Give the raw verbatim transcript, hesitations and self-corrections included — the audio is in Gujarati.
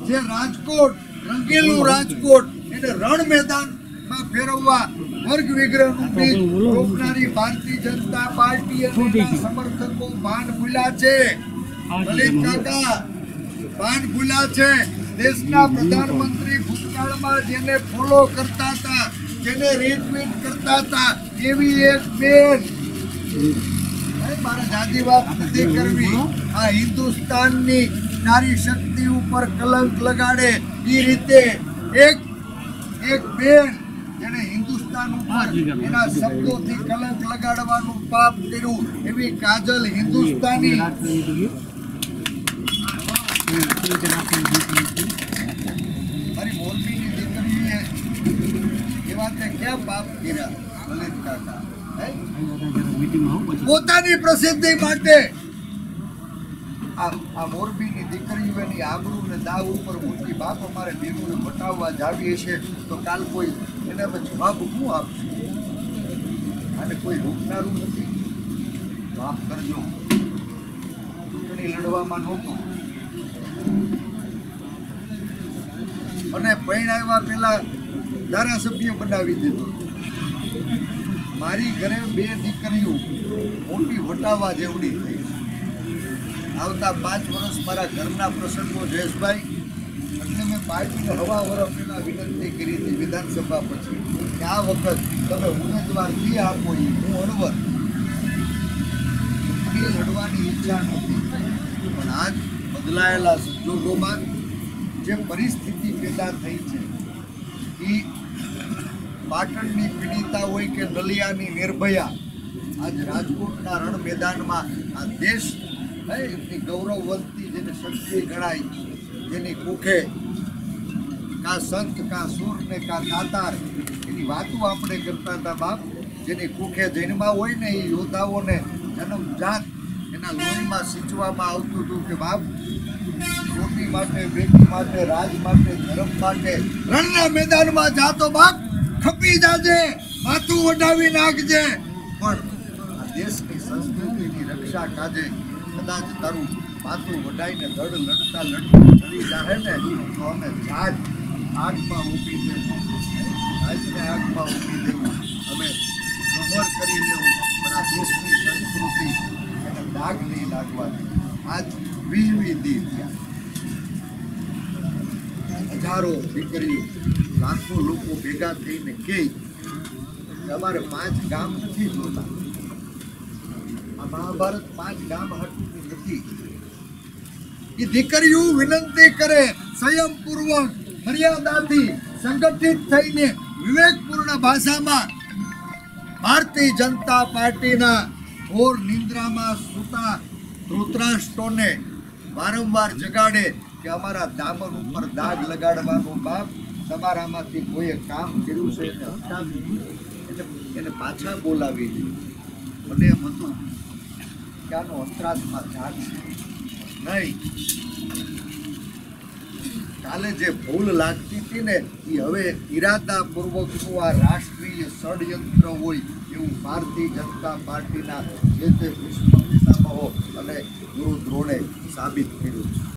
જે રાજકોટ રંગેલું રાજકોટ એને રણ મેદાનમાં ફેરવવા વર્ગ વિગ્રહનું બીજ રોપનારી ભારતીય જનતા પાર્ટી અને એના સમર્થકો ભાન ભૂલ્યા છે. લલિત કાકા ભાન ભૂલ્યા છે. દેશના પ્રધાનમંત્રી ભૂતકાળમાં જેને ફોલો કરતા હતા, જેને રીટ્વીટ કરતા હતા, એવી એક બેન, મારે જાજી વાત નથી કરવી, આ હિન્દુસ્તાનની નારી શક્તિ ઉપર કલંક લગાડે એ રીતે એક એક બેન જેને હિન્દુસ્તાન ઉપર એના શબ્દોથી કલંક લગાડવાનું પાપ કર્યું, એવી કાજલ હિન્દુસ્તાની મારી મોરબીની દીકરીએ એવા તે ક્યાં પાપ કર્યા લલિત કાકા? પોતાની પ્રસિદ્ધિ માટે આ આ મોરબીની દીકરીઓ એની આબરૂ ને દાવ ઉપર મૂકી બાપ અમારે બેનોને બતાવવા જાવીએ છે તો કાલ કોઈ એને જવાબ શું આપશે? અને કોઈ રોકનારું નથી. માફ કરજો, ચૂંટણી લડવામાં નહોતું અને પરણાવ્યા પહેલા ધારાસભ્ય બનાવી દીધો. મારી ઘરે બે દીકરીઓ મોટી વટાવા જેવડી થઈ. આવતા પાંચ વર્ષ મારા ઘરના પ્રસંગો જયેશભાઈ, એટલે મેં પાર્ટીને હવા વરસ પહેલા વિનંતી કરી હતી વિધાનસભા પછી કે આ વખત તમે ઉમેદવાર જે આપો એ હું હળવદ ચૂંટણી લડવાની ઈચ્છા નહોતી. પણ આજ બદલાયેલા સંજોગોમાં જે પરિસ્થિતિ પેદા થઈ છે એ પાટણની પીડિતા હોય કે નલિયાની નિર્ભયા આજ રાજકોટના રણ મેદાનમાં આ દેશ એમની ગૌરવવંતી જેને શક્તિ ગણાય, જેની કુખે કા સંત કા સૂર ને કા દાતાર એની વાતો આપણે કરતા હતા બાપ. જેની કુખે જન્મા હોય ને એ યોદ્ધાઓને જન્મજાત એના લોહીમાં સિંચવામાં આવતું હતું કે બાપ રોટી માટે, બેટી માટે, રાજ માટે, ધર્મ માટે રણના મેદાનમાં જાતો બાપ ખપી જાજે, માથું વઢાવી નાખજે, પણ આ દેશની સંસ્કૃતિની રક્ષા કાજે. કદાચ તારું માથું વઢાઈને ધડ લડતા લડતા ચડી જાહે ને તો અમે જાજ આગમાં ઊભી દેવું, રાજને આગમાં ઊભી દેવું, અમે જોહર કરી લેવું, પણ આ દેશની સંસ્કૃતિ એને દાગ નહીં લાગવાની. આજ વીસમી દી થયા, હજારો દીકરીઓ લાખો લોકો ભેગા થઈને કહે અમારે પાંચ ગામ નથી જોતા. આ મહાભારત પાંચ ગામ હટતી નથી. એ દીકરીઓ વિનંતી કરે સંયમપૂર્વક, મર્યાદાથી, સંગઠિત થઈને વિવેકપૂર્ણ ભાષામાં ભારતીય જનતા પાર્ટીના ઘોર નિંદ્રામાં સૂતા ધૃતરાષ્ટ્રોને વારંવાર જગાડે કે અમારા દામન ઉપર દાગ લગાડવાનું બાપ તમારામાંથી કોઈએ કામ કર્યું છે એને હટાવી એટલે એને પાછા બોલાવી દીધું. મને એમ હતું કે આનો અંતરાત્મા જાગશે નહીં. કાલે જે ભૂલ લાગતી હતી ને એ હવે ઇરાદાપૂર્વકનું આ રાષ્ટ્રીય ષડયંત્ર હોય એવું ભારતીય જનતા પાર્ટીના જે તે ભીષ્મ પિતામહો અને ગુરુ દ્રોણે સાબિત કર્યું છે.